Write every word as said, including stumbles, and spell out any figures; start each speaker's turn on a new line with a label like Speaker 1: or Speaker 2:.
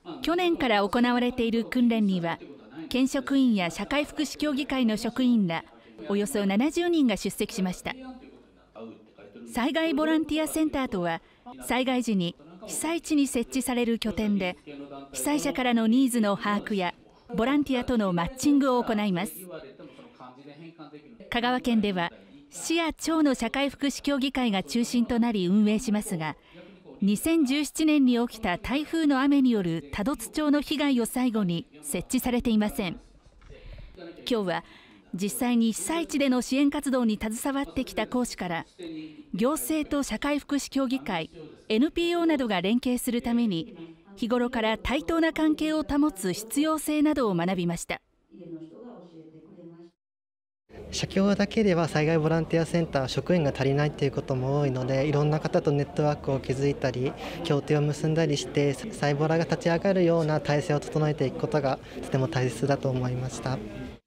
Speaker 1: 去年から行われている訓練には、県職員や社会福祉協議会の職員らおよそななじゅうにんが出席しました。災害ボランティアセンターとは、災害時に被災地に設置される拠点で、被災者からのニーズの把握やボランティアとのマッチングを行います。香川県では市や町の社会福祉協議会が中心となり運営しますが、にせんじゅうななねんに起きた台風の雨による多度津町の被害を最後に設置されていません。今日は実際に被災地での支援活動に携わってきた講師から、行政と社会福祉協議会、エヌピーオー などが連携するために日頃から対等な関係を保つ必要性などを学びました。
Speaker 2: 社協だけでは災害ボランティアセンター職員が足りないということも多いので、いろんな方とネットワークを築いたり協定を結んだりしてサイボラが立ち上がるような体制を整えていくことがとても大切だと思いました。